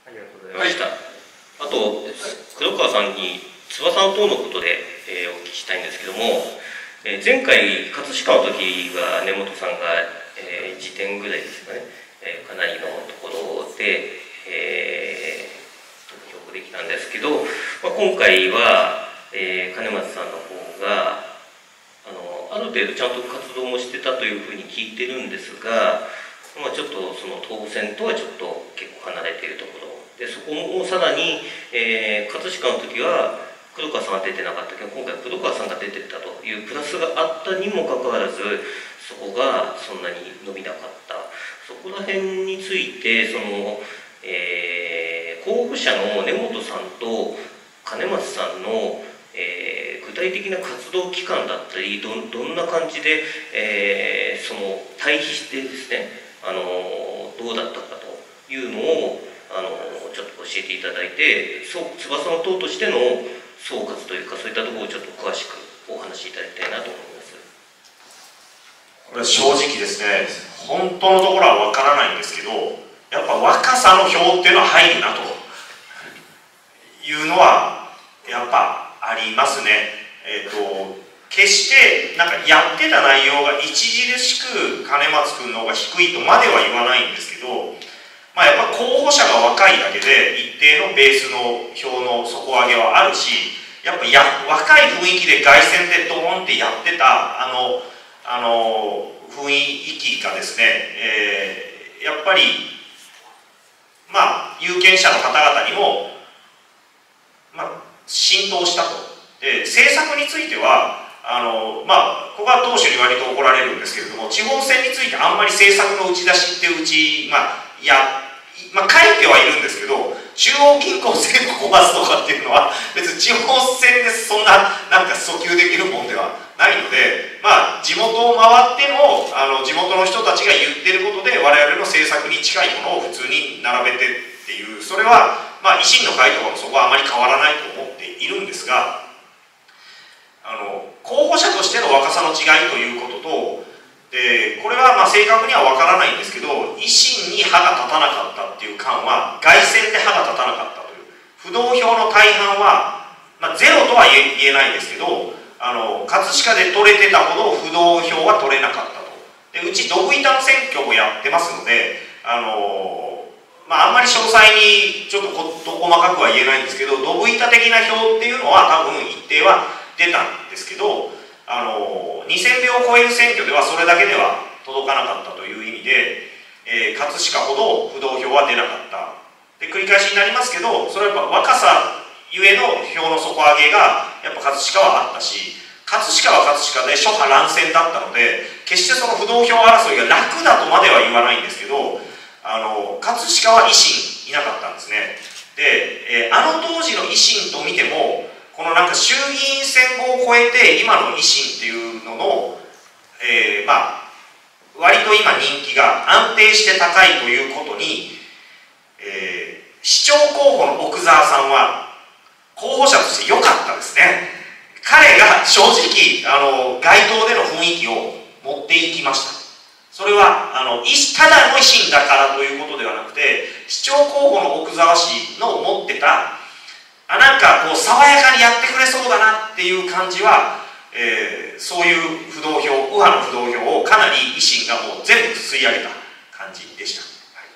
ありがとうございました。あと、黒川さんに翼の塔のことで、お聞きしたいんですけども、前回、葛飾の時は根本さんが、1点ぐらいですかね、かなりのところで、投票できたんですけど、今回は、金松さんの方がある程度ちゃんと活動もしてたというふうに聞いてるんですが、ちょっとその当選とはちょっと結構離れているところで、そこもさらに、葛飾の時は黒川さんは出てなかったけど、今回黒川さんが出てたというプラスがあったにもかかわらず、そこがそんなに伸びなかった、そこら辺について候補者の根本さんと金松さんの具体的な活動期間だったり、どんな感じで、対比してですね、どうだったかというのをちょっと教えていただいて、翼の塔としての総括というか、そういったところをちょっと詳しくお話しいただきたいなと思います。 これ正直ですね、本当のところは分からないんですけど、やっぱ若さの票っていうのは入るなというのはやっぱありますね。決してなんかやってた内容が著しく金松君の方が低いとまでは言わないんですけど、やっぱ候補者が若いだけで一定のベースの票の底上げはあるし、やっぱ若い雰囲気で凱旋でドーンってやってた雰囲気がですね、やっぱり有権者の方々にも浸透したと。で政策についてはここは当初に割と怒られるんですけれども、地方選についてあんまり政策の打ち出しって書いてはいるんですけど、中央銀行制度壊すとかっていうのは別に地方選でそんななんか訴求できるもんではないので、地元を回っても地元の人たちが言ってることで我々の政策に近いものを普通に並べてっていう、それは維新の会とかもそこはあまり変わらないと思っているんですが、候補者としての若さの違いということと、これは正確には分からないんですけど、維新に歯が立たなかったっていう感は凱旋で歯が立たなかったという、不動票の大半は、ゼロとは言えないんですけど、葛飾で取れてたほど不動票は取れなかったと。でうちドブ板の選挙をやってますので、あんまり詳細にちょっと細かくは言えないんですけど、ドブ板的な票っていうのは多分一定は出たんですけど、2000票を超える選挙ではそれだけでは届かなかったという意味で、葛飾ほど不動票は出なかった。で繰り返しになりますけど、それはやっぱ若さゆえの票の底上げがやっぱ葛飾はあったし、葛飾は葛飾で諸派乱戦だったので、決してその不動票争いが楽だとまでは言わないんですけど、葛飾は維新いなかったんですね。で、当時の維新と見ても、このなんか衆議院選後を超えて今の維新っていうのの、割と今人気が安定して高いということに、市長候補の奥沢さんは候補者として良かったですね。彼が正直街頭での雰囲気を持っていきました。それはただの維新だからということではなくて、市長候補の奥沢氏の持ってたなんかこう爽やかにやってくれそうだなっていう感じは、そういう不動票、右派の不動票をかなり維新がもう全部吸い上げた感じでした。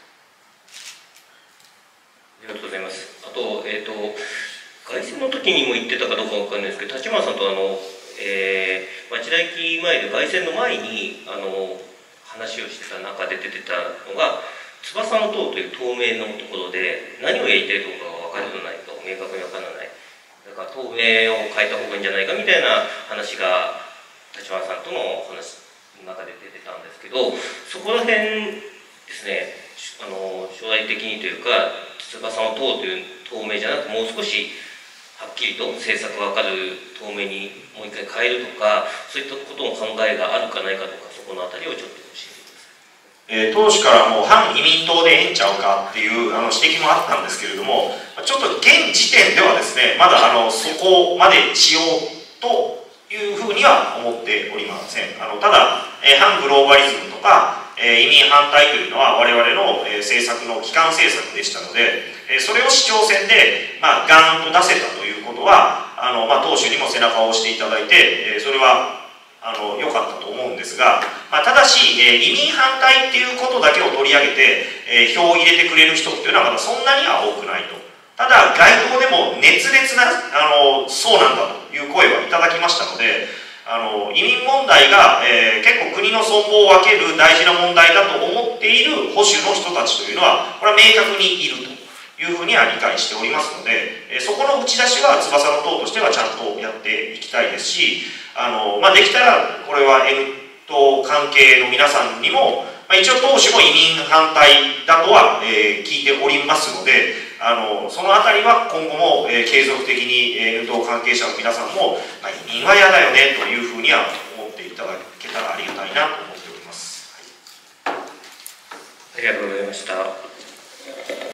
ありがとうございます。あと、凱旋の時にも言ってたかどうかわかんないですけど、立花さんと町田駅前で凱旋の前に話をしてた中で出てたのが、翼の塔という透明のところで何をやりたいとかが分からないと、明確に分からない、だから透明を変えた方がいいんじゃないかみたいな話が立花さんとの話の中で出てたんですけど、そこら辺ですね、将来的にというか、翼の塔という透明じゃなく、もう少しはっきりと政策が分かる透明にもう一回変えるとか、そういったことの考えがあるかないかとか、そこのあたりをちょっと教えてください。 当初からもう反移民党でええんちゃうかっていう指摘もあったんですけれども、ちょっと現時点ではですね、まだそこまでしようというふうには思っておりません。ただ、反グローバリズムとか移民反対というのは我々の政策の基幹政策でしたので、それを市長選でガーンと出せたということは党首にも背中を押していただいて、それは良かったと思うんですが、ただし、移民反対っていうことだけを取り上げて、票を入れてくれる人っていうのはまだそんなには多くないと。ただ街頭でも熱烈なそうなんだという声はいただきましたので、移民問題が、結構国の存亡を分ける大事な問題だと思っている保守の人たちというのはこれは明確にいるというふうには理解しておりますので、そこの打ち出しは翼の党としてはちゃんとやっていきたいですし、できたらこれは N 党関係の皆さんにも、一応党首も移民反対だとは、聞いておりますので、そのあたりは今後も、継続的に N 党関係者の皆さんも、移民は嫌だよねというふうには思っていただけたらありがたいなと思っております。 ありがとうございました。